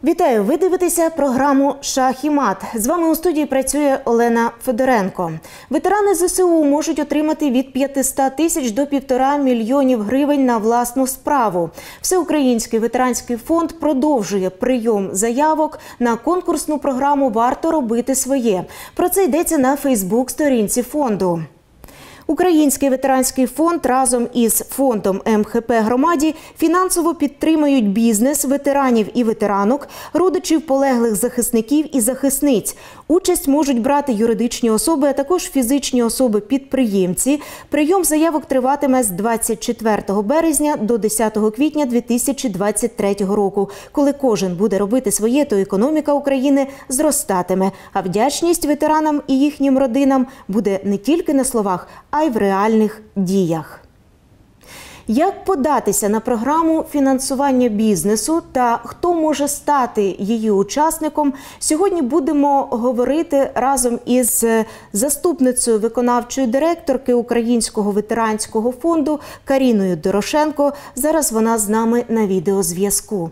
Вітаю! Ви дивитеся програму «Шах і мат». З вами у студії працює Олена Федоренко. Ветерани ЗСУ можуть отримати від 500 тисяч до 1,5 мільйонів гривень на власну справу. Всеукраїнський ветеранський фонд продовжує прийом заявок на конкурсну програму «Варто робити своє». Про це йдеться на Фейсбук-сторінці фонду. Український ветеранський фонд разом із фондом МХП «Громаді» фінансово підтримують бізнес ветеранів і ветеранок, родичів полеглих захисників і захисниць. Участь можуть брати юридичні особи, а також фізичні особи-підприємці. Прийом заявок триватиме з 24 березня до 10 квітня 2023 року. Коли кожен буде робити своє, то економіка України зростатиме, а вдячність ветеранам і їхнім родинам буде не тільки на словах, а й в реальних діях. Як податися на програму фінансування бізнесу та хто може стати її учасником, сьогодні будемо говорити разом із заступницею виконавчої директорки Українського ветеранського фонду Каріною Дорошенко. Зараз вона з нами на відеозв'язку.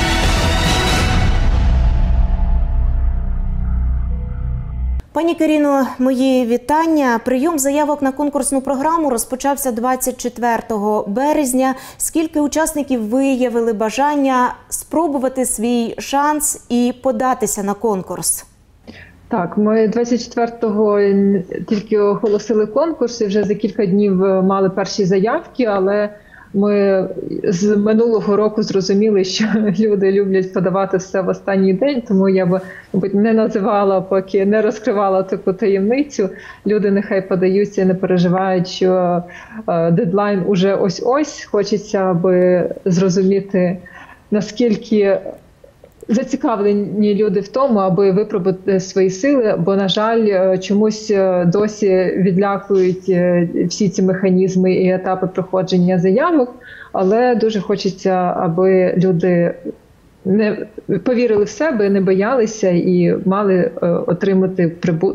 Пані Каріно, мої вітання. Прийом заявок на конкурсну програму розпочався 24 березня. Скільки учасників виявили бажання спробувати свій шанс і податися на конкурс? Так, ми 24-го тільки оголосили конкурс і вже за кілька днів мали перші заявки, але ми з минулого року зрозуміли, що люди люблять подавати все в останній день, тому я б, мабуть, не називала, поки не розкривала таку таємницю. Люди нехай подаються і не переживають, що дедлайн уже ось-ось. Хочеться, аби зрозуміти, наскільки зацікавлені люди в тому, аби випробувати свої сили, бо, на жаль, чомусь досі відлякують всі ці механізми і етапи проходження заявок, але дуже хочеться, аби люди не повірили в себе, не боялися і мали отримати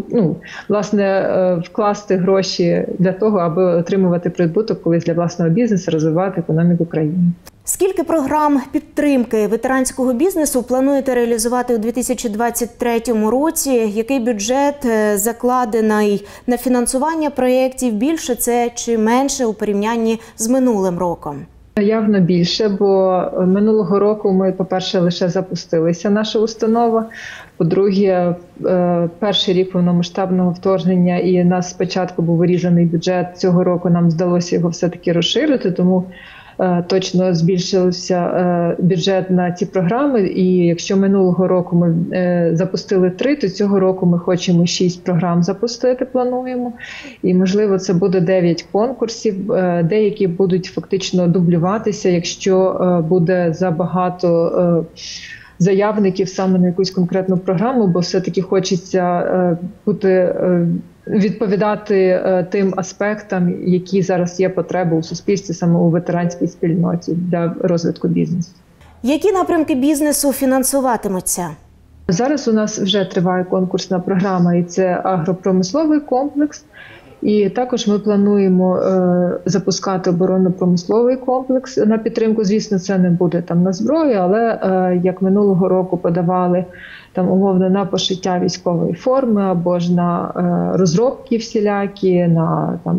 вкласти гроші для того, аби отримувати прибуток колись для власного бізнесу, розвивати економіку країни. Скільки програм підтримки ветеранського бізнесу плануєте реалізувати у 2023 році? Який бюджет закладений на фінансування проєктів? Більше це чи менше у порівнянні з минулим роком? Явно більше, бо минулого року ми, по-перше, лише запустилися, наша установа. По-друге, перший рік повномасштабного вторгнення і у нас спочатку був вирізаний бюджет. Цього року нам вдалося його все-таки розширити, тому точно збільшився бюджет на ці програми. І якщо минулого року ми запустили 3, то цього року ми хочемо 6 програм запустити, плануємо. І, можливо, це буде 9 конкурсів. Деякі будуть фактично дублюватися, якщо буде забагато заявників саме на якусь конкретну програму, бо все-таки хочеться відповідати тим аспектам, які зараз є потреби у суспільстві, саме у ветеранській спільноті для розвитку бізнесу. Які напрямки бізнесу фінансуватимуться? Зараз у нас вже триває конкурсна програма, і це агропромисловий комплекс. І також ми плануємо запускати оборонно-промисловий комплекс на підтримку. Звісно, це не буде там на зброю, але як минулого року подавали там умовно на пошиття військової форми або ж на розробки всілякі, на там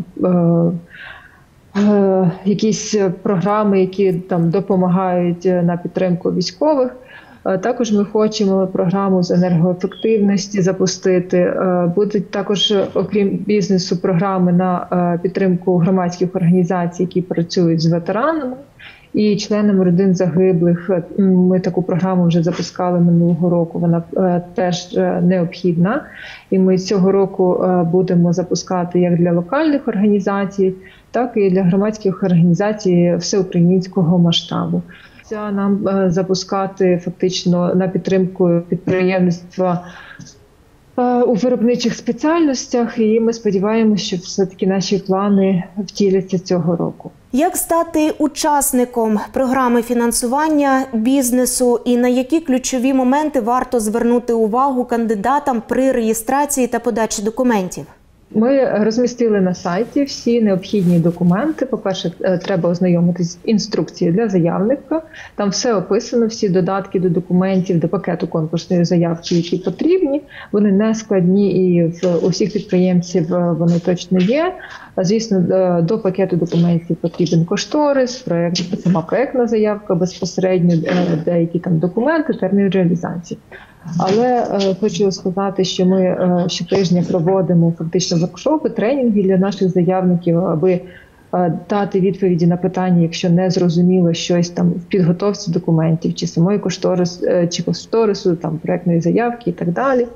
якісь програми, які там допомагають на підтримку військових. Також ми хочемо програму з енергоефективності запустити. Будуть також, окрім бізнесу, програми на підтримку громадських організацій, які працюють з ветеранами і членами родин загиблих. Ми таку програму вже запускали минулого року, вона теж необхідна. І ми цього року будемо запускати як для локальних організацій, так і для громадських організацій всеукраїнського масштабу. Нам запускати фактично на підтримку підприємництва у виробничих спеціальностях, і ми сподіваємося, що все-таки наші плани втіляться цього року. Як стати учасником програми фінансування бізнесу і на які ключові моменти варто звернути увагу кандидатам при реєстрації та подачі документів? Ми розмістили на сайті всі необхідні документи. По-перше, треба ознайомитись з інструкцією для заявника. Там все описано, всі додатки до документів, до пакету конкурсної заявки, які потрібні. Вони не складні і у всіх підприємців вони точно є. Звісно, до пакету документів потрібен кошторис, сама проєктна заявка безпосередньо, деякі там документи, термін реалізації. Але хочу сказати, що ми щотижня проводимо фактично воркшопи, тренінги для наших заявників, аби дати відповіді на питання, якщо не зрозуміло щось там в підготовці документів, чи самої кошторису, там проектної заявки і так далі.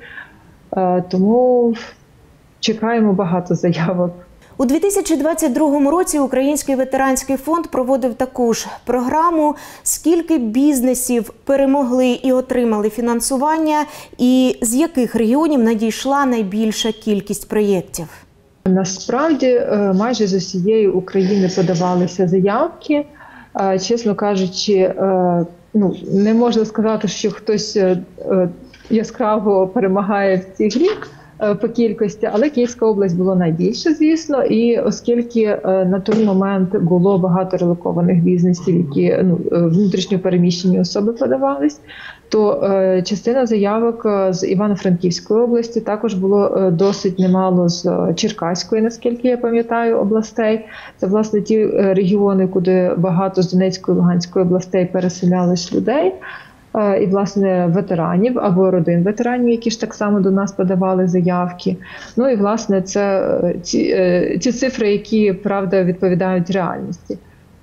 Тому чекаємо багато заявок. У 2022 році Український ветеранський фонд проводив таку ж програму. Скільки бізнесів перемогли і отримали фінансування, і з яких регіонів надійшла найбільша кількість проєктів? Насправді, майже з усієї України подавалися заявки. Чесно кажучи, не можна сказати, що хтось яскраво перемагає в цій грі по кількості, але Київська область була найбільше, звісно, і оскільки на той момент було багато релокованих бізнесів, які внутрішньо переміщені особи подавались, то частина заявок з Івано-Франківської області, також було досить немало з Черкаської, наскільки я пам'ятаю, областей. Це, власне, ті регіони, куди багато з Донецької, Луганської областей переселялись людей. І, власне, ветеранів або родин ветеранів, які ж так само до нас подавали заявки. Ну і, власне, це ці цифри, які, правда, відповідають реальності.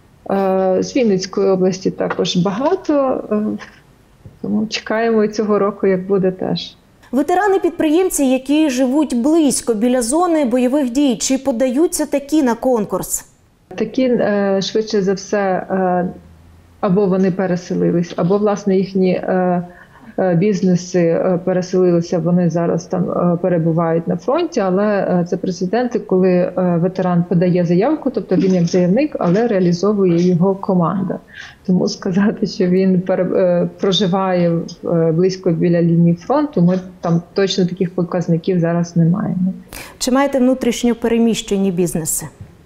З Вінницької області також багато, тому чекаємо і цього року, як буде теж. Ветерани-підприємці, які живуть близько біля зони бойових дій, чи подаються такі на конкурс? Такі, швидше за все, або вони переселились, або, власне, їхні бізнеси переселилися, вони зараз там перебувають на фронті, але це прецеденти, коли ветеран подає заявку, тобто він як заявник, але реалізовує його команда. Тому сказати, що він проживає близько біля лінії фронту, ми там точно таких показників зараз не маємо. Чи маєте внутрішньо переміщені бізнеси?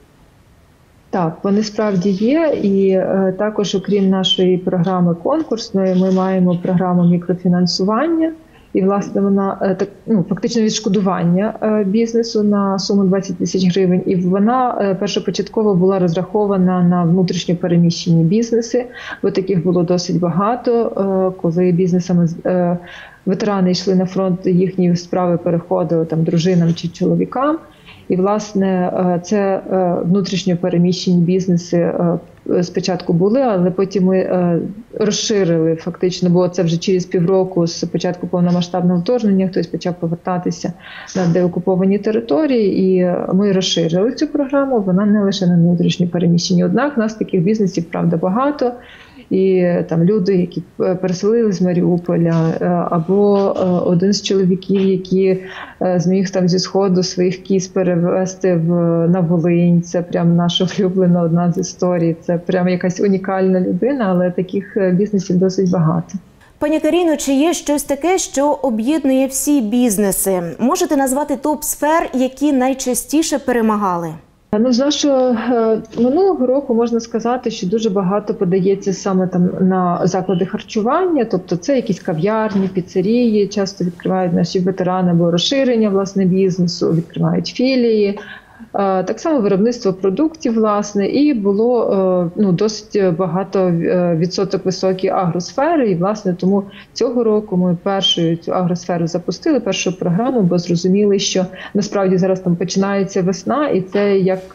Так, вони справді є, і також, окрім нашої програми конкурсної, ми маємо програму мікрофінансування, і, власне, вона фактично відшкодування бізнесу на суму 20 тисяч гривень, і вона першопочатково була розрахована на внутрішньо переміщені бізнеси, бо таких було досить багато, коли бізнесами ветерани йшли на фронт, їхні справи переходили там дружинам чи чоловікам. І, власне, це внутрішньо переміщені бізнеси спочатку були, але потім ми розширили фактично, бо це вже через півроку з початку повномасштабного вторгнення хтось почав повертатися на деокуповані території, і ми розширили цю програму, вона не лише на внутрішньо переміщені. Однак, у нас таких бізнесів, правда, багато. І там люди, які переселили з Маріуполя, або один з чоловіків, який зміг там зі Сходу своїх кіз перевезти на Волинь. Це прям наша улюблена одна з історій. Це прям якась унікальна людина, але таких бізнесів досить багато. Пані Каріно, чи є щось таке, що об'єднує всі бізнеси? Можете назвати топ-сфер, які найчастіше перемагали? З нашого минулого року можна сказати, що дуже багато подається саме там на заклади харчування, тобто це якісь кав'ярні, піцерії, часто відкривають наші ветерани або розширення, власне, бізнесу, відкривають філії. Так само виробництво продуктів, власне, і було досить багато відсоток високій агросфери, і, власне, тому цього року ми першу цю агросферу запустили, першу програму, бо зрозуміли, що насправді зараз там починається весна, і це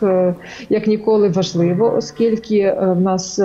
як ніколи важливо, оскільки в нас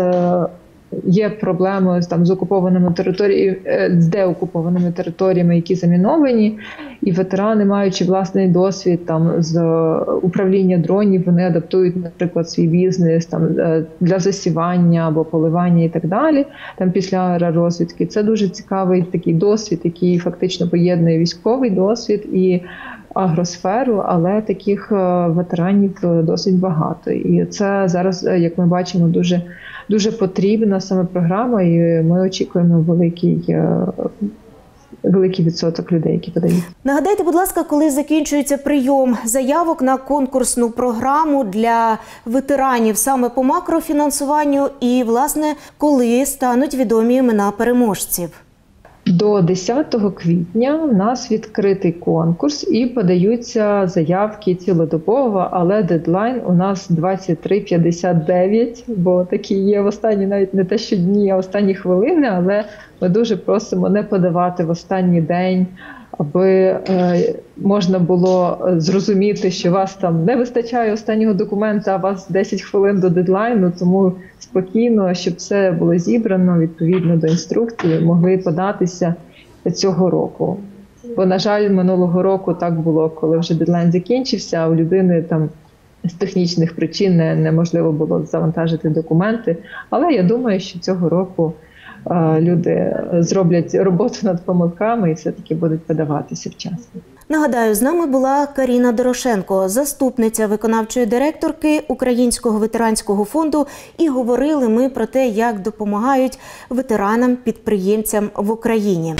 є проблеми з окупованими територіями, з деокупованими територіями, які заміновані, і ветерани, маючи власний досвід там з управління дронів, вони адаптують, наприклад, свій бізнес там для засівання або поливання і так далі. Там після аеророзвідки це дуже цікавий такий досвід, який фактично поєднує військовий досвід і агросферу, але таких ветеранів досить багато. І це зараз, як ми бачимо, дуже потрібна саме програма, і ми очікуємо великий відсоток людей, які подають. Нагадайте, будь ласка, коли закінчується прийом заявок на конкурсну програму для ветеранів саме по макрофінансуванню і, власне, коли стануть відомі імена переможців? До 10 квітня в нас відкритий конкурс і подаються заявки цілодобово, але дедлайн у нас 23:59, бо такі є в останні, навіть не те що дні, а останні хвилини, але ми дуже просимо не подавати в останній день, аби можна було зрозуміти, що вас там не вистачає останнього документа, а у вас 10 хвилин до дедлайну, тому спокійно, щоб все було зібрано відповідно до інструкції, могли податися цього року. Бо, на жаль, минулого року так було, коли вже дедлайн закінчився, а у людини там з технічних причин неможливо було завантажити документи. Але я думаю, що цього року люди зроблять роботу над помилками і все-таки будуть подаватися вчасно. Нагадаю, з нами була Каріна Дорошенко, заступниця виконавчої директорки Українського ветеранського фонду, і говорили ми про те, як допомагають ветеранам-підприємцям в Україні.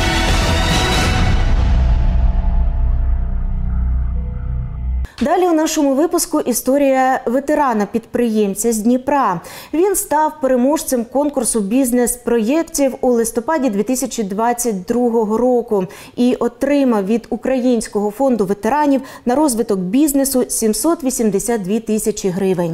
Далі у нашому випуску історія ветерана-підприємця з Дніпра. Він став переможцем конкурсу бізнес-проєктів у листопаді 2022 року і отримав від Українського фонду ветеранів на розвиток бізнесу 782 тисячі гривень.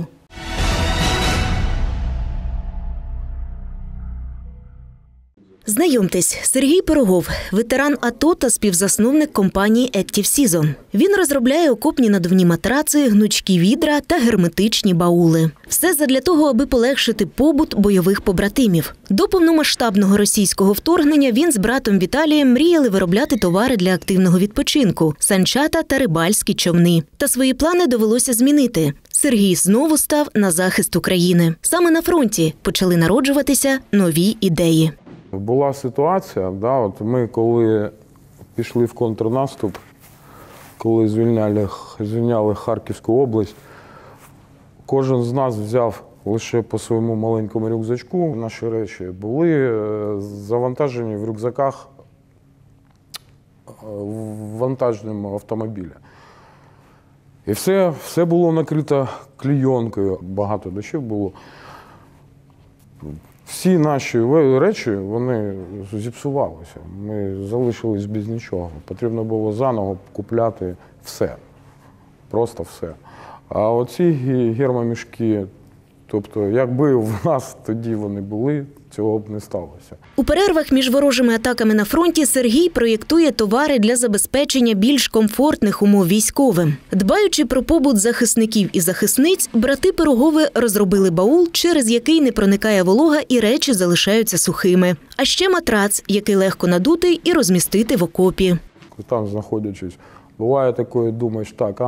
Знайомтесь, Сергій Пирогов – ветеран АТО та співзасновник компанії Active Season. Він розробляє окопні надувні матраци, гнучкі відра та герметичні баули. Все задля того, аби полегшити побут бойових побратимів. До повномасштабного російського вторгнення він з братом Віталієм мріяли виробляти товари для активного відпочинку – санчата та рибальські човни. Та свої плани довелося змінити. Сергій знову став на захист України. Саме на фронті почали народжуватися нові ідеї. Була ситуація, от ми коли пішли в контрнаступ, коли звільняли Харківську область, кожен з нас взяв лише по своєму маленькому рюкзачку. Наші речі були завантажені в рюкзаках вантажним автомобіля. І все було накрито клейонкою, багато дощів було. Всі наші речі, вони зіпсувалися, ми залишились без нічого. Потрібно було заново купляти все, просто все. А оці гермомішки, тобто якби в нас тоді вони були, цього б не сталося. У перервах між ворожими атаками на фронті Сергій проєктує товари для забезпечення більш комфортних умов військовим. Дбаючи про побут захисників і захисниць, брати Пирогови розробили баул, через який не проникає волога і речі залишаються сухими. А ще матрац, який легко надути і розмістити в окопі. Там знаходячись, буває таке, думаєш, так,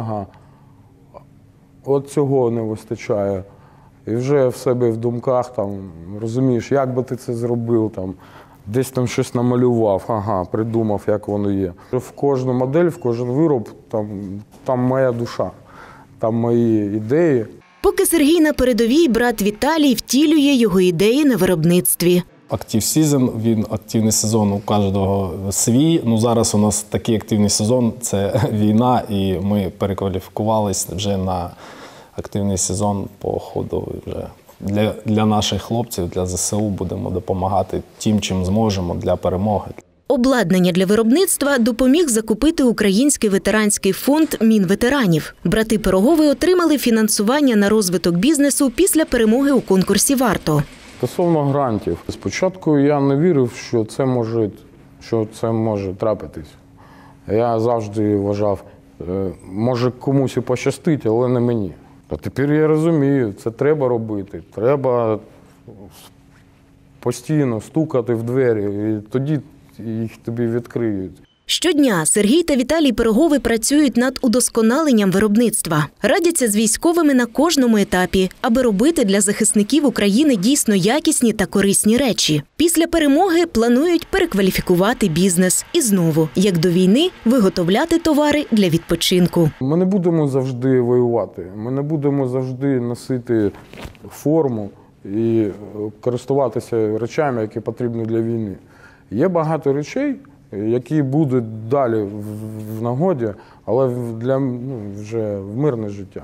от цього не вистачає. І вже в себе в думках розумієш, як би ти це зробив, десь там щось намалював, придумав, як воно є. В кожну модель, в кожен вироб, там моя душа, там мої ідеї. Поки Сергій на передовій, брат Віталій втілює його ідеї на виробництві. Active Season, він активний сезон у кожного свій. Зараз у нас такий активний сезон – це війна, і ми перекваліфікувалися вже на активний сезон по ходу вже для наших хлопців, для ЗСУ будемо допомагати тим, чим зможемо для перемоги. Обладнання для виробництва допоміг закупити Український ветеранський фонд Мінветеранів. Брати Пирогови отримали фінансування на розвиток бізнесу після перемоги у конкурсі «Варто». Стосовно грантів, спочатку я не вірив, що це може трапитись. Я завжди вважав, може комусь і пощастить, але не мені. А тепер я розумію, це треба робити. Треба постійно стукати в двері, і тоді їх тобі відкриють. Щодня Сергій та Віталій Пирогови працюють над удосконаленням виробництва. Радяться з військовими на кожному етапі, аби робити для захисників України дійсно якісні та корисні речі. Після перемоги планують перекваліфікувати бізнес. І знову, як до війни, виготовляти товари для відпочинку. Ми не будемо завжди воювати, ми не будемо завжди носити форму і користуватися речами, які потрібні для війни. Є багато речей, які будуть далі в нагоді, але вже в мирне життя.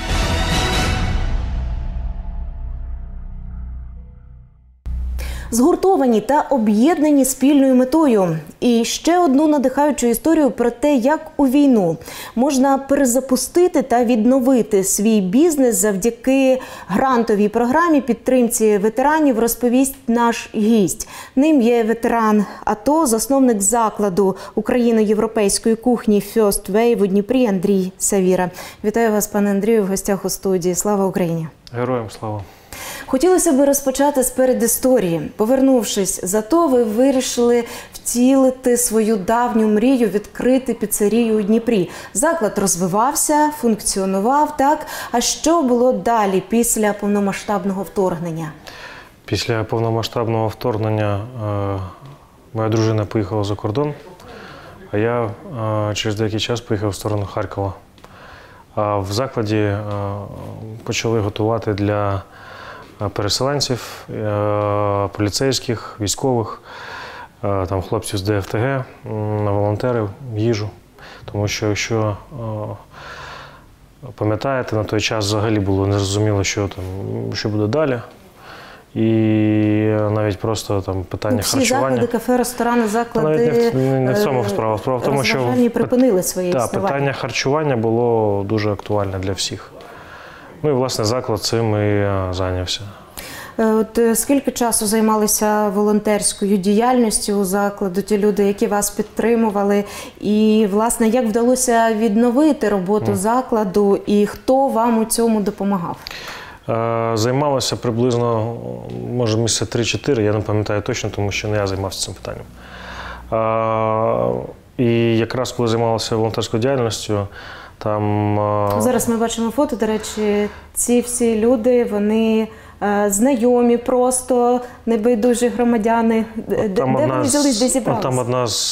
Згуртовані та об'єднані спільною метою. І ще одну надихаючу історію про те, як у війну можна перезапустити та відновити свій бізнес завдяки грантовій програмі підтримці ветеранів, розповість наш гість. Ним є ветеран АТО, засновник закладу україно-європейської кухні First Wave у Дніпрі Андрій Савіра. Вітаю вас, пане Андрію, в гостях у студії. Слава Україні! Героям слава! Хотілося б розпочати з передісторії. Повернувшись з АТО, ви вирішили втілити свою давню мрію відкрити піцерію у Дніпрі. Заклад розвивався, функціонував, так? А що було далі після повномасштабного вторгнення? Після повномасштабного вторгнення моя дружина поїхала за кордон, а я через деякий час поїхав в сторону Харкова. А в закладі почали готувати для переселенців, поліцейських, військових, там хлопців з ДФТГ, волонтерів, їжу. Тому що, якщо пам'ятаєте, на той час взагалі було незрозуміло, що буде далі. І навіть просто там питання харчування. Всі заклади, кафе, ресторани, заклади навіть не в цьому справа. Справа в тому, що припинили своє існування. Питання харчування було дуже актуальне для всіх. Ну і, власне, заклад цим і зайнявся. От скільки часу займалися волонтерською діяльністю у закладу, ті люди, які вас підтримували? І, власне, як вдалося відновити роботу закладу і хто вам у цьому допомагав? Займалося приблизно, може, місяця 3-4, я не пам'ятаю точно, тому що не я займався цим питанням. І якраз коли займалася волонтерською діяльністю, там… Зараз ми бачимо фото, до речі, ці всі люди, вони знайомі просто, небайдужі громадяни. Де вони взялись, де зібралися? Там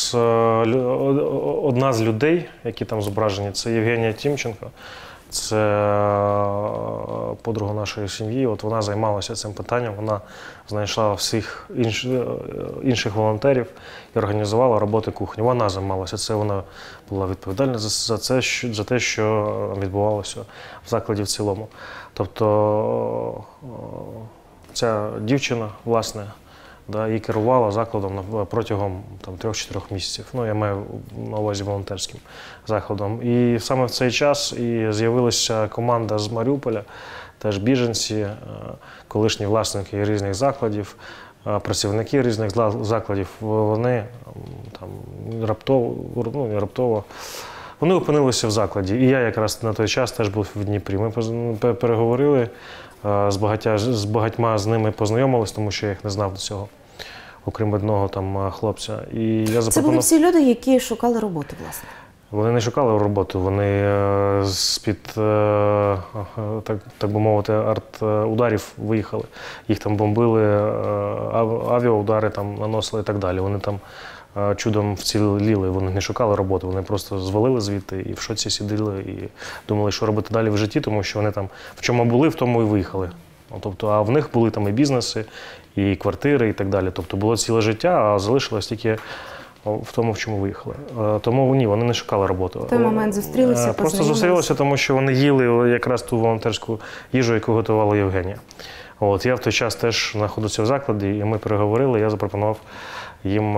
одна з людей, які там зображені, це Євгенія Тімченко. Це подруга нашої сім'ї. От вона займалася цим питанням, вона знайшла всіх інших волонтерів і організувала роботи кухні. Вона займалася це, вона була відповідальна за те, що відбувалося в закладі в цілому. Тобто ця дівчина, власне, і керувала закладом протягом 3-4 місяців. Ну, я маю на увазі волонтерським закладом. І саме в цей час і з'явилася команда з Маріуполя, теж біженці, колишні власники різних закладів, працівники різних закладів. Вони там раптово вони опинилися в закладі. І я якраз на той час теж був в Дніпрі. Ми переговорили, з багатьма з ними познайомились, тому що я їх не знав до цього, окрім одного там хлопця. І я Це були всі люди, які шукали роботу, власне? Вони не шукали роботу, вони з-під, так би мовити, арт-ударів виїхали. Їх там бомбили, авіаудари там наносили і так далі. Вони там чудом вціліли, вони не шукали роботу, вони просто звалили звідти і в шоці сиділи і думали, що робити далі в житті, тому що вони там в чому були, в тому і виїхали. Тобто, а в них були там і бізнеси, і квартири, і так далі. Тобто було ціле життя, а залишилось тільки в тому, в чому виїхали. Тому ні, вони не шукали роботу. В той момент зустрілися, просто зустрілися, тому що вони їли якраз ту волонтерську їжу, яку готувала Євгенія. Я в той час теж знаходився в закладі, і ми переговорили, я запропонував їм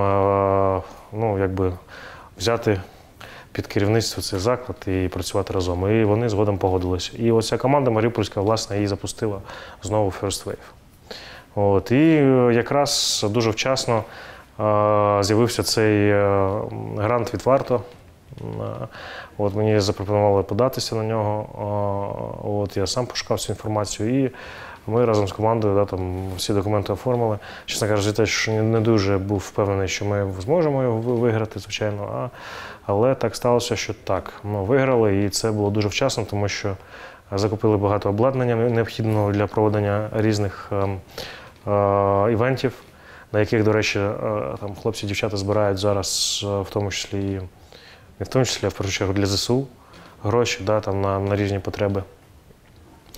взяти під керівництво цей заклад і працювати разом. І вони згодом погодилися. І оця команда маріупольська, власне, її запустила знову First Wave. І якраз дуже вчасно з'явився цей грант від Варто. Мені запропонували податися на нього. Я сам пошукав цю інформацію і ми разом з командою всі документи оформили. Чесно кажучи, теж не дуже був впевнений, що ми зможемо його виграти, звичайно. Але так сталося, що так, виграли, і це було дуже вчасно, тому що закупили багато обладнання необхідного для проведення різних івентів, на яких, до речі, хлопці і дівчата збирають зараз, в тому числі, не в тому числі, а в першу чергу для ЗСУ гроші на різні потреби.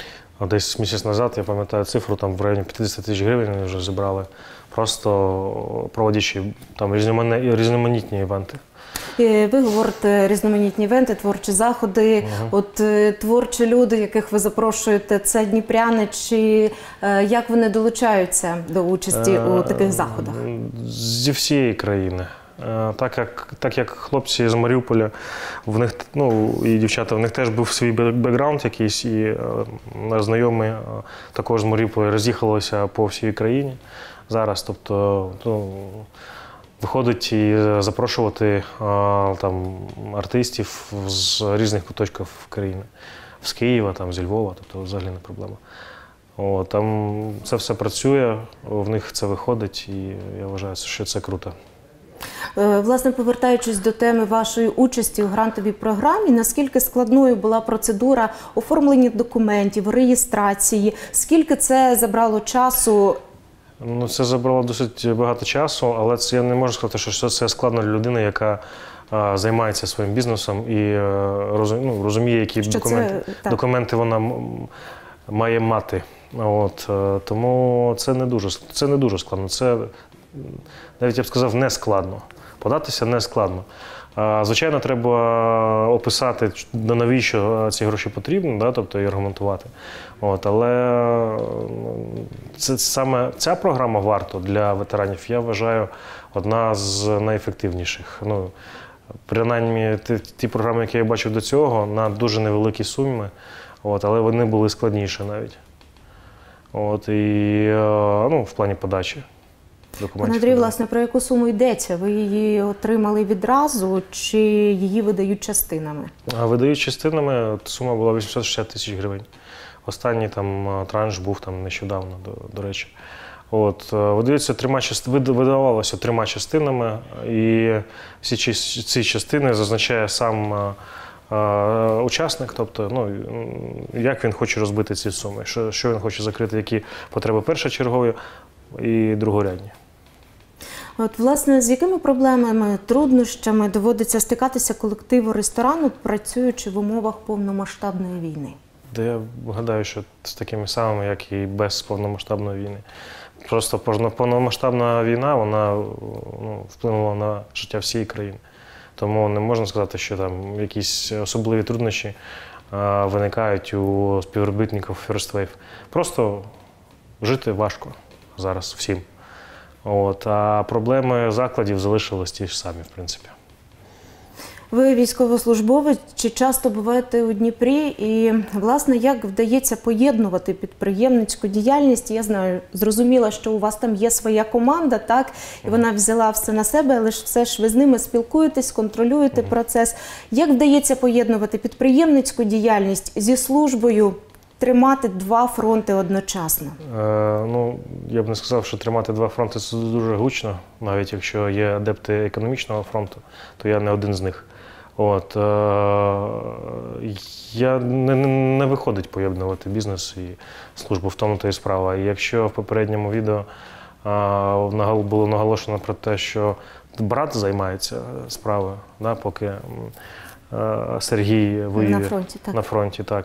Десь місяць назад, я пам'ятаю цифру, там в районі 50 тисяч гривень вони вже зібрали, просто проводячи там різноманітні івенти. Ви говорите різноманітні івенти, творчі заходи. От творчі люди, яких ви запрошуєте, це дніпряни, чи як вони долучаються до участі у таких заходах? Зі всієї країни. Так як хлопці з Маріуполя, в них, ну, і дівчата, в них теж був свій бекграунд якийсь, і наш знайомий також з Маріуполя роз'їхалося по всій країні зараз. Тобто, ну, виходить і запрошувати там артистів з різних куточків країни. З Києва, там, зі Львова, тобто взагалі не проблема. Там це все працює, в них це виходить, і я вважаю, що це круто. Власне, повертаючись до теми вашої участі у грантовій програмі, наскільки складною була процедура оформлення документів, реєстрації, скільки це забрало часу? Ну, це забрало досить багато часу, але це я не можу сказати, що це складно для людини, яка займається своїм бізнесом і розуміє, які документи вона має мати. Тому це не дуже складно. Це, навіть я б сказав, не складно. Податися не складно. Звичайно, треба описати, навіщо ці гроші потрібні, да, тобто і аргументувати. Але саме ця програма «Варто» для ветеранів, я вважаю, одна з найефективніших. Принаймні, ті програми, які я бачив до цього, на дуже невеликі суми, але вони були складніші навіть. В плані подачі документів. Андрій, власне, про яку суму йдеться? Ви її отримали відразу чи її видають частинами? Видають частинами, сума була 860 тисяч гривень. Останній транш був нещодавно, до речі. Видавалося 3 частинами, і всі ці частини зазначає сам учасник, тобто, як він хоче розбити ці суми, що він хоче закрити, які потреби першочергові і другорядні. Власне, з якими проблемами, труднощами доводиться стикатися колективу ресторану, працюючи в умовах повномасштабної війни? Я гадаю, що з такими самими, як і без повномасштабної війни. Просто повномасштабна війна, вона вплинула на життя всієї країни. Тому не можна сказати, що там якісь особливі труднощі виникають у співробітників First Wave. Просто жити важко зараз всім. А проблеми закладів залишились ті ж самі, в принципі. Ви військовослужбовець, чи часто буваєте у Дніпрі? І, власне, як вдається поєднувати підприємницьку діяльність? Я знаю, зрозуміла, що у вас там є своя команда, так? І вона взяла все на себе, але ж все ж ви з ними спілкуєтесь, контролюєте процес. Як вдається поєднувати підприємницьку діяльність зі службою, тримати 2 фронти одночасно? Я б не сказав, що тримати 2 фронти – це дуже гучно. Навіть якщо є адепти економічного фронту, то я не один з них. Не виходить поєднувати бізнес і службу, в тому то і справа. І якщо в попередньому відео було наголошено про те, що брат займається справою, поки Сергій воює на фронті, так.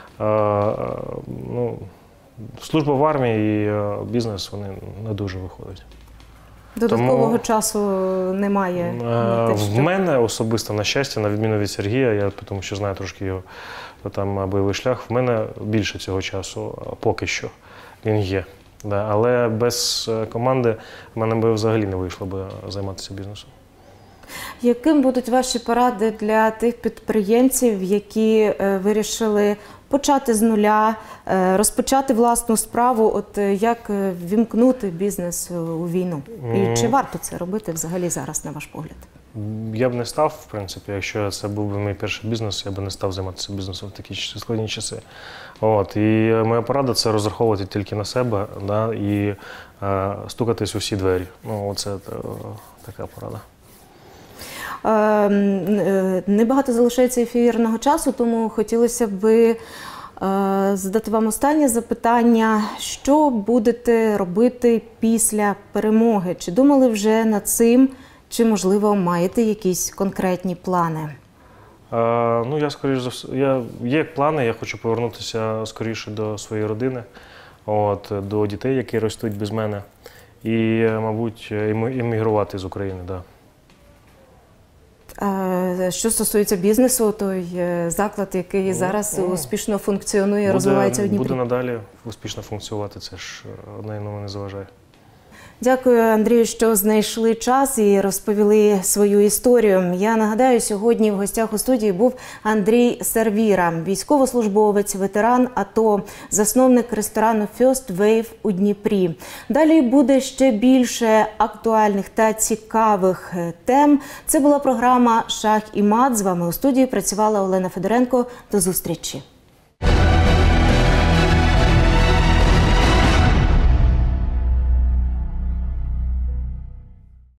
Служба в армії і бізнес, вони не дуже виходять. Додаткового часу немає? В мене особисто, на щастя, на відміну від Сергія, тому що знаю трошки його бойовий шлях, в мене більше цього часу, поки що, він є. Але без команди в мене б взагалі не вийшло б займатися бізнесом. Яким будуть ваші поради для тих підприємців, які вирішили почати з нуля, розпочати власну справу, як ввімкнути бізнес у війну? І чи варто це робити взагалі зараз, на ваш погляд? Я б не став, в принципі, якщо це був би мій перший бізнес, я б не став займатися бізнесом в такі складні часи. І моя порада – це розраховувати тільки на себе, і стукатись у всі двері. Це така порада. Небагато залишається ефірного часу, тому хотілося б задати вам останнє запитання. Що будете робити після перемоги? Чи думали вже над цим, чи, можливо, маєте якісь конкретні плани? Ну, я, скоріш за все, є плани, я хочу повернутися скоріше до своєї родини, до дітей, які ростуть без мене, і, мабуть, емігрувати з України, так. Да. А що стосується бізнесу, той заклад, який зараз успішно функціонує, розвивається у Дніпрі? Буде надалі успішно функціонувати, це ж одне іному не заважає. Дякую, Андрію, що знайшли час і розповіли свою історію. Я нагадаю, сьогодні в гостях у студії був Андрій Сервіра, військовослужбовець, ветеран АТО, засновник ресторану First Wave у Дніпрі. Далі буде ще більше актуальних та цікавих тем. Це була програма «Шах і мат». З вами у студії працювала Олена Федоренко. До зустрічі.